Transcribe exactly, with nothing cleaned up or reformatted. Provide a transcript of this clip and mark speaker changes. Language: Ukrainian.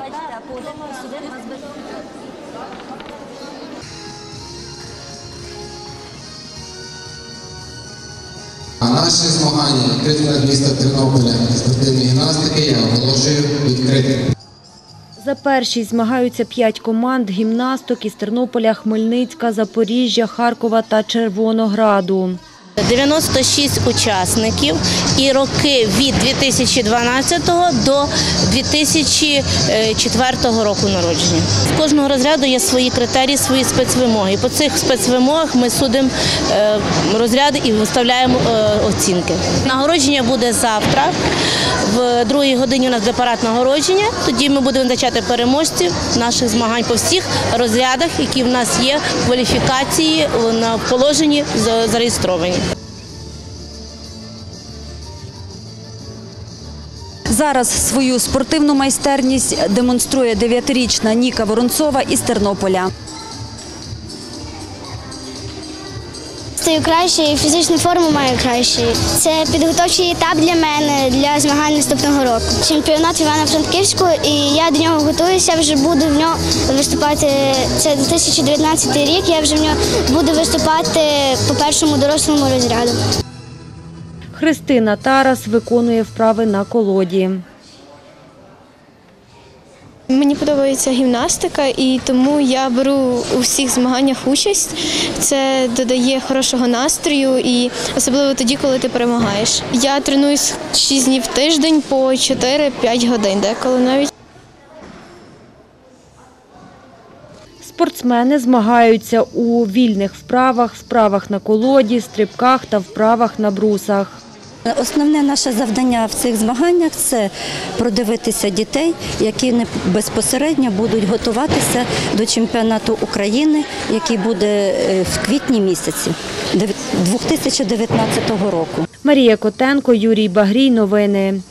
Speaker 1: А наші змагання відкритого міста Тернополя спортивної гімнастики я оголошую відкритими.
Speaker 2: За першість змагаються п'ять команд гімнасток із Тернополя, Хмельницька, Запоріжжя, Харкова та Червонограду.
Speaker 3: дев'яносто шість учасників і роки від дві тисячі дванадцятого до дві тисячі четвертого року народження. З кожного розряду є свої критерії, свої спецвимоги. І по цих спецвимогах ми судимо розряди і виставляємо оцінки. Нагородження буде завтра. В другій годині у нас буде парад нагородження. Тоді ми будемо визначати переможців наших змагань по всіх розрядах, які в нас є в кваліфікації, на положенні зареєстровані.
Speaker 4: Зараз свою спортивну майстерність демонструє дев'ятирічна Ніка Воронцова із Тернополя.
Speaker 5: Стаю краще і фізичну форму маю краще. Це підготовчий етап для мене, для змагань наступного року. Чемпіонат Івано-Франківську, і я до нього готуюся, вже буду в нього виступати. Це дві тисячі дев'ятнадцятий рік, я вже в нього буду виступати по першому дорослому розряду.
Speaker 2: Христина Тарас виконує вправи на колоді.
Speaker 6: Мені подобається гімнастика, і тому я беру у всіх змаганнях участь. Це додає хорошого настрою, і особливо тоді, коли ти перемагаєш. Я тренуюсь шість днів в тиждень по чотири-п'ять годин, деколи навіть.
Speaker 2: Спортсмени змагаються у вільних вправах, вправах на колоді, стрибках та вправах на брусах.
Speaker 7: Основне наше завдання в цих змаганнях – це продивитися дітей, які безпосередньо будуть готуватися до чемпіонату України, який буде в квітні місяці дві тисячі дев'ятнадцятого року.
Speaker 2: Марія Котенко, Юрій Багрій. Новини.